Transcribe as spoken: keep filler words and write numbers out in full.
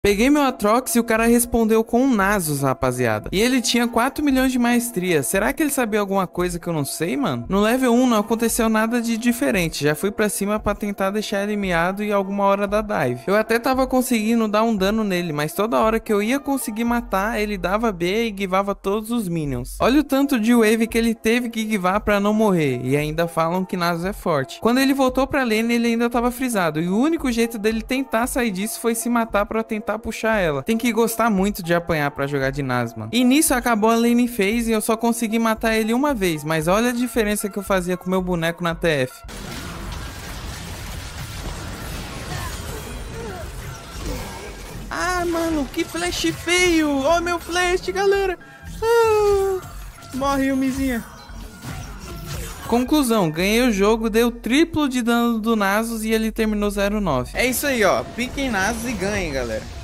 Peguei meu Atrox e o cara respondeu com um Nasus, rapaziada. E ele tinha quatro milhões de maestria. Será que ele sabia alguma coisa que eu não sei, mano? No level um não aconteceu nada de diferente. Já fui pra cima pra tentar deixar ele miado e alguma hora da dive. Eu até tava conseguindo dar um dano nele, mas toda hora que eu ia conseguir matar, ele dava B e givava todos os minions. Olha o tanto de wave que ele teve que givar pra não morrer. E ainda falam que Nasus é forte. Quando ele voltou pra lane, ele ainda tava frisado. E o único jeito dele tentar sair disso foi se matar pra tentar puxar ela. Tem que gostar muito de apanhar pra jogar de Nasus, mano. E nisso acabou a lane phase e eu só consegui matar ele uma vez. Mas olha a diferença que eu fazia com meu boneco na T F. Ah, mano, que flash feio. Ó, meu flash, galera. Ah, morre, Yumizinha. Conclusão, ganhei o jogo, deu o triplo de dano do Nasus e ele terminou zero nove. É isso aí, ó. Piquem Nasus e ganhem, galera.